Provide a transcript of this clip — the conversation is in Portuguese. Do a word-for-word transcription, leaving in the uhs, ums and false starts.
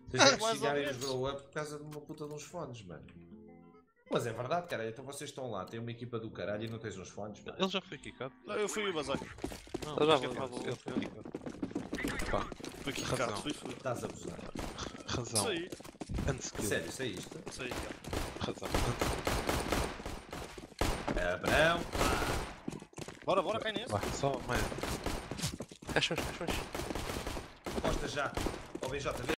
Tens é que Mais ou chegarem os menos. grow up por causa de uma puta de uns fones, mano. Mas é verdade, cara. Então vocês estão lá, têm uma equipa do caralho e não tens uns fones, mano. Ele já foi quicado. Não, eu fui o Bazar. Não, Ele já acho que foi, ele já ele foi quicado. Pá, Fui Razão. quicado, fui, fui. Estás a abusar. razão. Isso aí, Unskill. Sério, isso é isto? isso aí. Razão. Abrão. Bora, bora, cai nesse. Vai, só mais. Fecha, fecha, fecha. Posta já. Ó B J, vê.